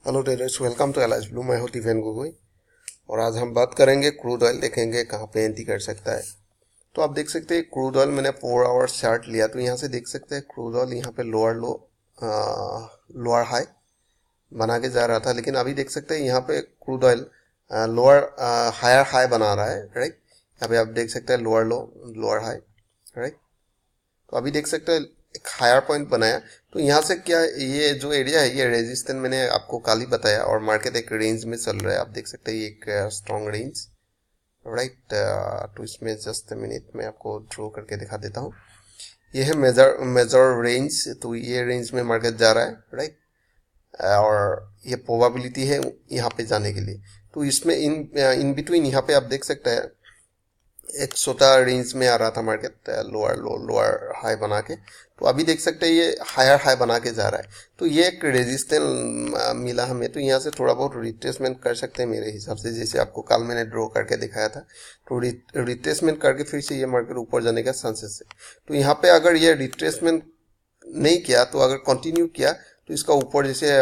Hello traders, welcome to Alicblue। मैं हूं tiffin Gogoi और आज हम बात करेंगे क्रूड ऑयल। देखेंगे कहां पे एंट्री कर सकता है। तो आप देख सकते हैं क्रूड ऑयल मैंने 4 आवर्स चार्ट लिया, तो यहां से देख सकते हैं क्रूड ऑयल यहां पे लोअर लो लोअर हाई बना के जा रहा था, लेकिन अभी देख सकते हैं यहां पे crude oil lower higher high बना रहा है, राइट। यहाँ पे आप देख सकते हैं lower low lower high, right. तो अभी देख सकते हैं एक हायर पॉइंट बनाया। तो यहाँ से क्या ये जो एरिया है ये रेजिस्टेंस मैंने आपको कल ही बताया, और मार्केट एक रेंज में चल रहा है। आप देख सकते हैं ये एक स्ट्रॉन्ग रेंज, राइट। तो इसमें जस्ट मिनट में आपको ड्रॉ करके दिखा देता हूँ। ये है मेजर रेंज, तो ये रेंज में मार्केट जा रहा है, राइट। और ये प्रोबेबिलिटी है यहाँ पे जाने के लिए। तो इसमें इन बिटवीन यहाँ पे आप देख सकते हैं एक छोटा रेंज में आ रहा था market, lower low lower high बना के। तो अभी देख सकते हैं ये हायर हाई बना के जा रहा है। तो ये एक रेजिस्टेंस मिला हमें, तो यहाँ से थोड़ा बहुत रिट्रेसमेंट कर सकते हैं मेरे हिसाब से, जैसे आपको कल मैंने ड्रॉ करके दिखाया था। तो रिट्रेसमेंट करके फिर से ये मार्केट ऊपर जाने का चांसेस है। तो यहाँ पे अगर ये रिट्रेसमेंट नहीं किया, तो अगर कंटिन्यू किया तो इसका ऊपर जैसे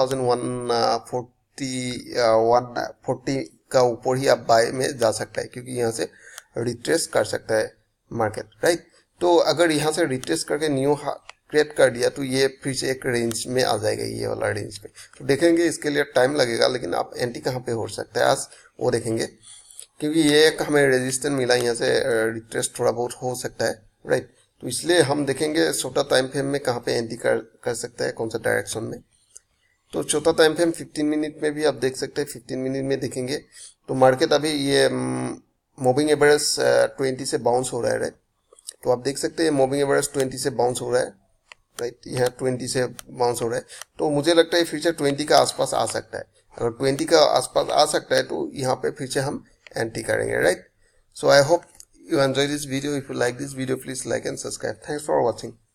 4140 का ऊपर ही आप बाय में जा सकता है, क्योंकि यहाँ से रिट्रेस कर सकता है मार्केट, राइट। तो अगर यहाँ से रिट्रेस करके न्यू क्रिएट कर दिया तो ये फिर से एक रेंज में आ जाएगा, ये वाला रेंज में। तो देखेंगे, इसके लिए टाइम लगेगा, लेकिन आप एंट्री कहाँ पे हो सकता है आज वो देखेंगे, क्योंकि ये एक हमें रेजिस्टेंस मिला, यहाँ से रिट्रेस थोड़ा बहुत हो सकता है, राइट। तो इसलिए हम देखेंगे छोटा टाइम फ्रेम में कहाँ पे एंट्री कर सकता है, कौन सा डायरेक्शन में। तो छोटा टाइम फ्रेम 15 मिनट में भी आप देख सकते हैं। 15 मिनट में देखेंगे तो मार्केट अभी ये मूविंग एवरेज 20 से बाउंस हो रहा है, राइट। तो आप देख सकते हैं मूविंग एवरेज 20 से बाउंस हो रहा है, राइट। यहाँ 20 से बाउंस हो रहा है, तो मुझे लगता है फिर से 20 का आसपास आ सकता है। अगर 20 का आसपास आ सकता है तो यहाँ पे फिर से हम एंट्री करेंगे, right. So I hope you enjoy this video. If you like this video, please like and subscribe. Thanks for watching.